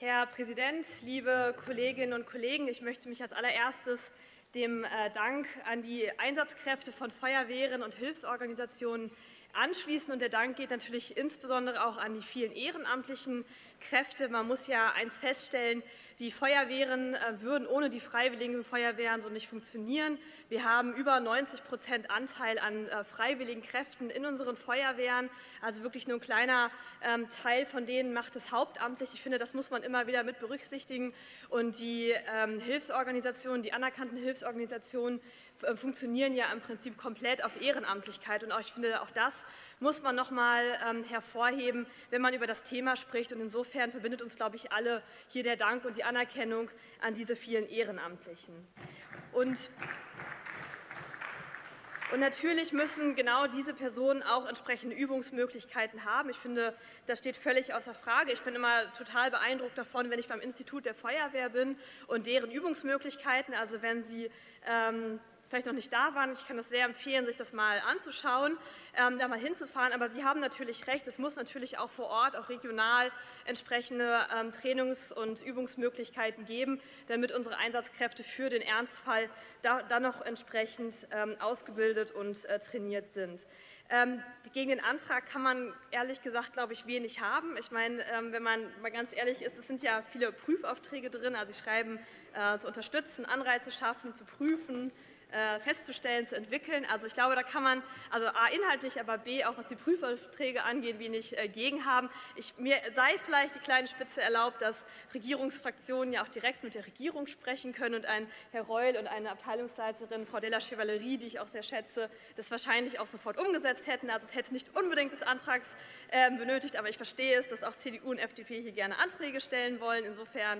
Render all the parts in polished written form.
Herr Präsident, liebe Kolleginnen und Kollegen! Ich möchte mich als allererstes dem Dank an die Einsatzkräfte von Feuerwehren und Hilfsorganisationen anschließen. Und der Dank geht natürlich insbesondere auch an die vielen ehrenamtlichen Kräfte. Man muss ja eins feststellen, die Feuerwehren würden ohne die freiwilligen Feuerwehren so nicht funktionieren. Wir haben über 90% Anteil an freiwilligen Kräften in unseren Feuerwehren. Also wirklich nur ein kleiner Teil von denen macht es hauptamtlich. Ich finde, das muss man immer wieder mit berücksichtigen. Und die Hilfsorganisationen, die anerkannten Hilfsorganisationen funktionieren ja im Prinzip komplett auf Ehrenamtlichkeit. Und ich finde, auch das muss man noch mal hervorheben, wenn man über das Thema spricht. Und insofern verbindet uns, glaube ich, alle hier der Dank und die Anerkennung an diese vielen Ehrenamtlichen. Und natürlich müssen genau diese Personen auch entsprechende Übungsmöglichkeiten haben. Ich finde, das steht völlig außer Frage. Ich bin immer total beeindruckt davon, wenn ich beim Institut der Feuerwehr bin und deren Übungsmöglichkeiten, also wenn Sie vielleicht noch nicht da waren. Ich kann das sehr empfehlen, sich das mal anzuschauen, da mal hinzufahren. Aber Sie haben natürlich recht, es muss natürlich auch vor Ort, auch regional entsprechende Trainings- und Übungsmöglichkeiten geben, damit unsere Einsatzkräfte für den Ernstfall dann noch entsprechend ausgebildet und trainiert sind. Gegen den Antrag kann man ehrlich gesagt, glaube ich, wenig haben. Ich meine, wenn man mal ganz ehrlich ist, es sind ja viele Prüfaufträge drin. Also Sie schreiben, zu unterstützen, Anreize schaffen, zu prüfen, festzustellen, zu entwickeln. Also ich glaube, da kann man, also A inhaltlich, aber B auch was die Prüfaufträge angeht, wenig gegen haben. Mir sei vielleicht die kleine Spitze erlaubt, dass Regierungsfraktionen ja auch direkt mit der Regierung sprechen können und ein Herr Reul und eine Abteilungsleiterin, Frau Della Chevalerie, die ich auch sehr schätze, das wahrscheinlich auch sofort umgesetzt hätten. Also es hätte nicht unbedingt des Antrags benötigt, aber ich verstehe es, dass auch CDU und FDP hier gerne Anträge stellen wollen. Insofern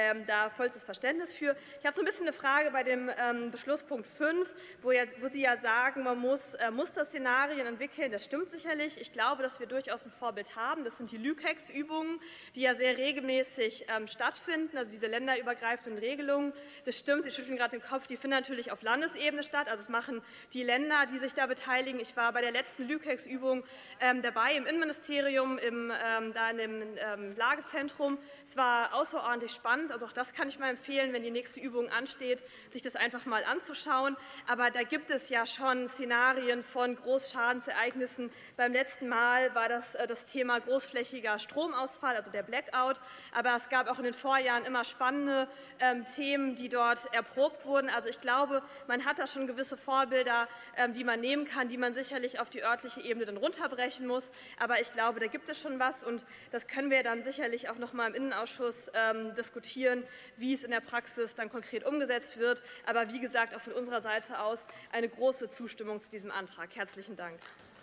da vollstes Verständnis für. Ich habe so ein bisschen eine Frage bei dem Beschlusspunkt 5, wo Sie ja sagen, man muss Musterszenarien entwickeln. Das stimmt sicherlich. Ich glaube, dass wir durchaus ein Vorbild haben. Das sind die LÜKEX-Übungen, die ja sehr regelmäßig stattfinden, also diese länderübergreifenden Regelungen. Das stimmt, Sie schütteln gerade den Kopf, die finden natürlich auf Landesebene statt. Also das machen die Länder, die sich da beteiligen. Ich war bei der letzten LÜKEX-Übung dabei im Innenministerium, da in dem Lagezentrum. Es war außerordentlich spannend. Also auch das kann ich mal empfehlen, wenn die nächste Übung ansteht, sich das einfach mal anzuschauen. Aber da gibt es ja schon Szenarien von Großschadensereignissen. Beim letzten Mal war das Thema großflächiger Stromausfall, also der Blackout. Aber es gab auch in den Vorjahren immer spannende Themen, die dort erprobt wurden. Also ich glaube, man hat da schon gewisse Vorbilder, die man nehmen kann, die man sicherlich auf die örtliche Ebene dann runterbrechen muss. Aber ich glaube, da gibt es schon was, und das können wir dann sicherlich auch noch mal im Innenausschuss diskutieren, wie es in der Praxis dann konkret umgesetzt wird. Aber wie gesagt, auch von unserer Seite aus eine große Zustimmung zu diesem Antrag. Herzlichen Dank.